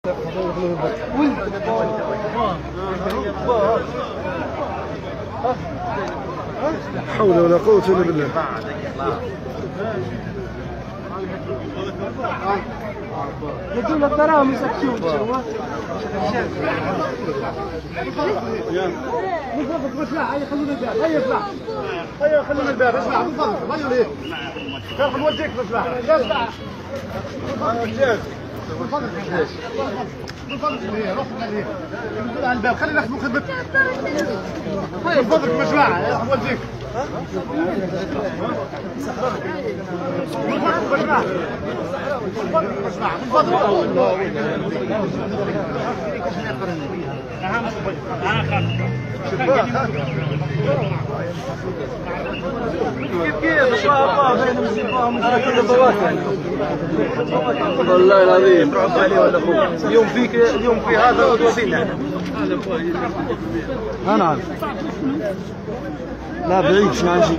لا حول ولا قوة إلا بالله. يدون الدراهم يسكتون هيا خلونا الباب، هيا اطلع، هيا خلونا الباب، اسمع من فضلك، غير ليه؟ كيف نوديك اسمع، اسمع من فضلك ليش؟ من فضلك ليه؟ روح ليه؟ نقول على الباب، خلينا نخدموا خدمتك. من فضلك مجموعة، نوديك. من فضلك مجموعة. من فضلك مجموعة، من فضلك. كيف والله العظيم اليوم في هذا وتوصينا انا لا بعيد شنو نجي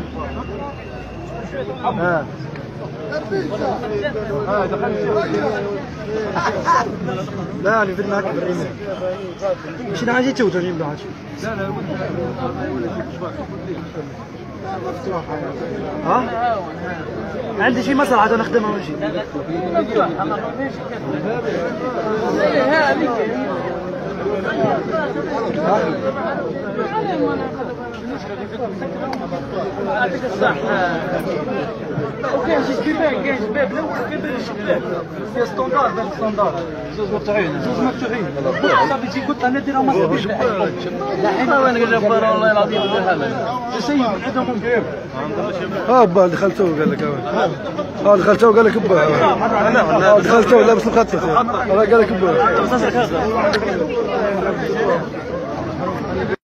لا انا بدنا اكبر مش ناجي تو تجيب له ها عندي شي مصلحة نخدمها ونجي يعطيك الصحة. وكاين شي شباك، كاين شباك الاول كاين الشباك فيها ستوندار بين ستوندار زوج مفتوحين صافي تجي قلت انا نديرها مصابيح لا وين الجبار والله العظيم سيد عندهم كيف با دخلتوه قال لك دخلتوه قال لك با دخلتوه لابس مخطط قال لك با